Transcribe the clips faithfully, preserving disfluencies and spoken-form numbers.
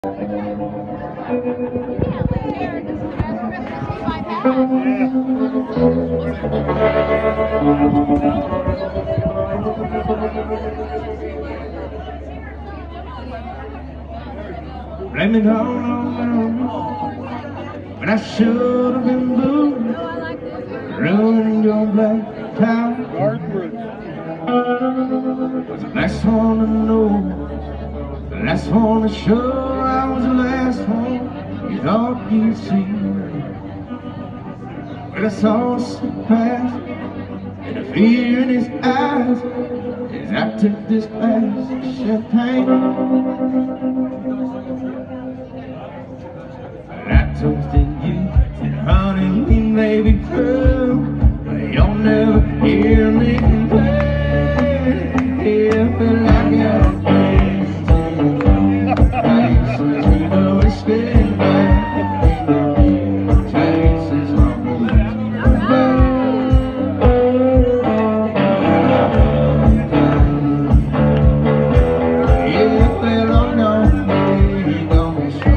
Blame it all on me, but I should have been blue, ruining your black tie. Was the last one to know, the last one to show I was the last one you thought you'd see. But I saw us pass, and the fear in his eyes as I took this glass of champagne. I toasted you, said honey, we may be through, but you'll never hear me complain. Yeah, I feel like I got things to do. Places we know it's getting back. Chases on the back. Yeah, I feel like no way gonna show.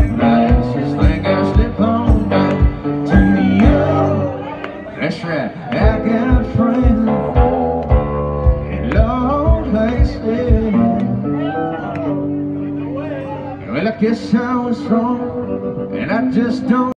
That's right, I got friends in low places. Well, I guess I was wrong, and I just don't